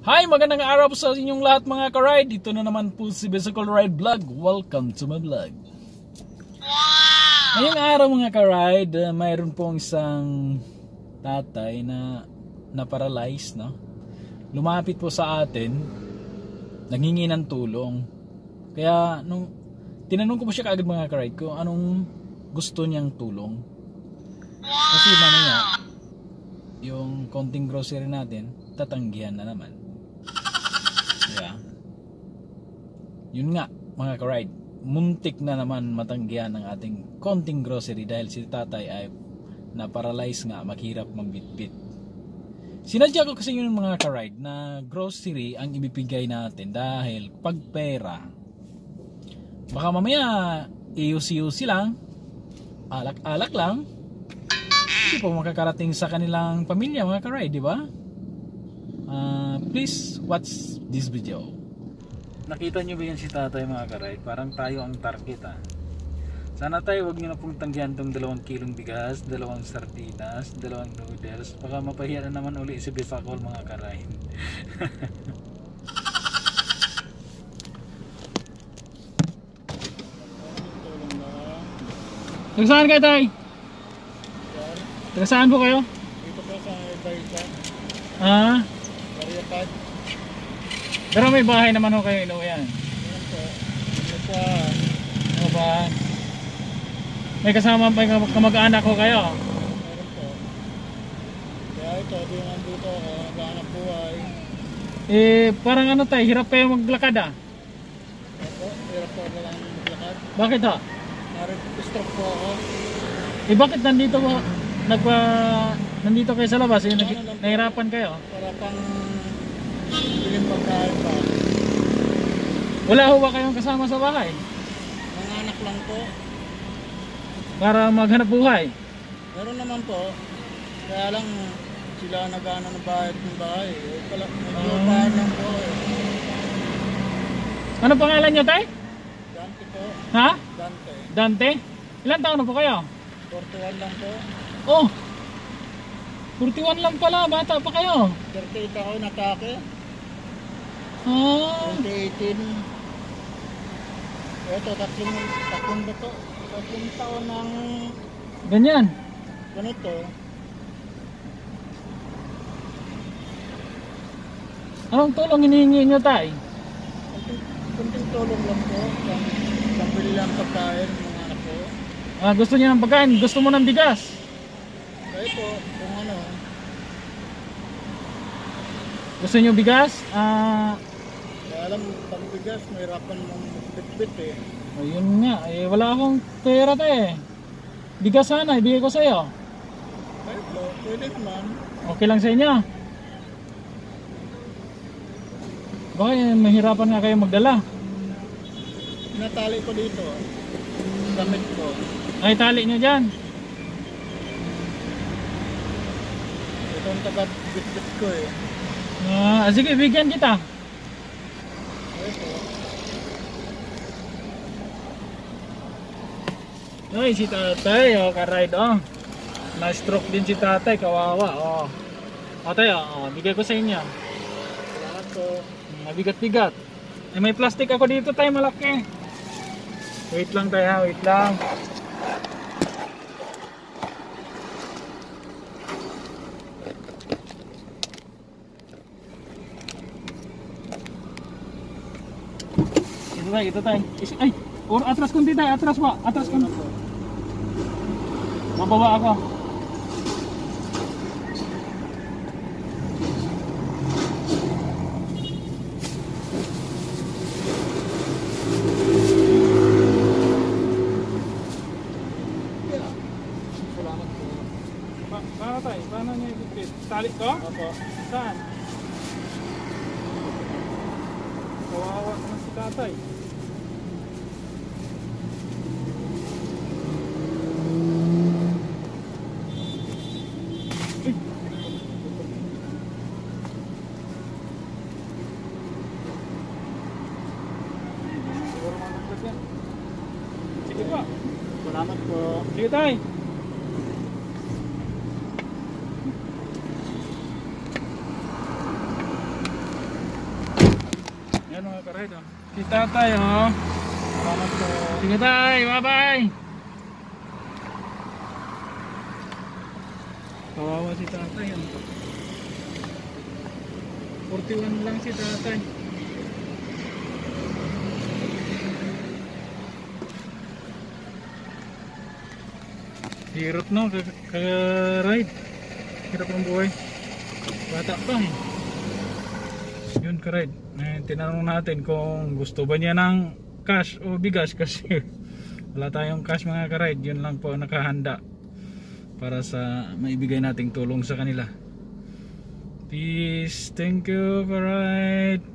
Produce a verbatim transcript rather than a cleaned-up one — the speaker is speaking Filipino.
Hi! Magandang araw po sa inyong lahat mga ka-ride. Dito na naman po si Bicycle Ride Vlog. Welcome to my vlog. Wow! Ngayong araw mga ka-ride, uh, mayroon pong isang tatay na na-paralyze, no? Lumapit po sa atin, nanghingi ng tulong. Kaya nung tinanong ko po siya kaagad mga ka-ride ko anong gusto niyang tulong. Kasi mamaya yung konting grocery natin tatanggihan na naman. Yeah. Yun nga mga ka-ride, muntik na naman matanggihan ng ating konting grocery dahil si tatay ay na-paralyze nga, maghirap magbitbit. Sinadya ko kasi yun mga ka-ride na grocery ang ibibigay natin dahil pag pera baka mamaya iusi-usi lang, alak-alak lang, hindi po makakarating sa kanilang pamilya mga ka-ride, di ba? Uh, please watch this video. Nakita nyo ba yan si tatay mga ka-ride? Parang tayo ang target ah. Sana tayo wag nyo na pong tanggihan tong dalawang kilong bigas, dalawang sardinas, dalawang noodles. Baka mapahiya na naman uli si Bicycle mga ka-ride. Taga saan kayo tay? Taga saan po kayo? Dito po sa Ibaysa. Ah? Mariapad. Pero may bahay naman ho kayo inuwi yan. Meron po. Ano po? Ano ba? May kasama may kamag-anak ko kayo? Meron po. Kaya ito, di nandito ako, naghahanap buhay. Eh, parang ano tayo, hirap kayo maglakad ah. Ako, hirap po na lang maglakad. Bakit ha? Nari-stroke po ako. Eh bakit nandito mo, nagpa, nandito kayo sa labas, eh, nag, nahirapan kayo? Para pang biling pagkain pa. Wala ho ba kayong kasama sa bahay? Mga anak lang po. Para maghanap buhay? Meron naman po. Kaya lang sila nag-ano ng bahay ng bahay. Eh, pala, nag-upahan lang po eh. Ano pangalan nyo tay? Dante po. Ha? Dante. Dante? Ilan taon na po kayo? forty-one lang po. Oh! forty-one lang pala, bata pa kayo. thirty-eight ako natake. Ah, twenty eighteen. Ito, tatlong, tatlong bato. Tatlong taon ng ganyan. ganito. Anong tulong hinihingi nyo tay? Kunting, kunting tulong lang po. Pang, pambili lang pagkain ng mga anak ko. Ah, gusto niya ng pagkain, gusto mo ng bigas? Kaya po, kung ano, Gusto niyo bigas? Ah, kaya alam, pagbigas, mahirapan mong bitbit eh. ayun nga, eh wala akong pera tayo eh. Bigas sana, ibigay ko sa iyo. Kaya po, pwede naman. Okay lang sa inyo. Baka eh, mahirapan nga kayo magdala. Natali ko dito. Damit ko. Ay, tali nyo dyan. Ito ang taga bitbit ko eh. Ah, sige, bigyan kita. Kaya po. Ay, si tatay, oh, ka-ride, oh. Na-stroke din si tatay, kawawa, oh. O tayo, oh, bigay ko sa inyo. Salamat po. Mabigat-bigat. Eh, may plastic ako dito tayo, malaki. Wait lang tayo, ha, wait lang. Ito tayo, ito tayo. Ay, or atras kunti tayo, atras pa, atras kunti. Bababa ako. Salamat po. Pa paano tayo? Paano niya ibigay? Tali ko? Opo. Saan? Kawawa naman si tatay. Ay! Siguro managkat yan. Sige po. Salamat po. Sige tay. Ayan mga ka-ride oh. Kita tayo oh. Salamat po. Sige tayo, bye bye. Kawawa si tatay ano. forty-one lang si tatay. Hirap no, ka-ride. Hirap ang buhay. Bata pa eh. Yun ka-ride. Eh, tinanong natin kung gusto ba niya ng cash o bigas kasi wala tayong cash mga ka-ride. Yun lang po nakahanda para sa maibigay nating tulong sa kanila. Peace. Thank you ka-ride.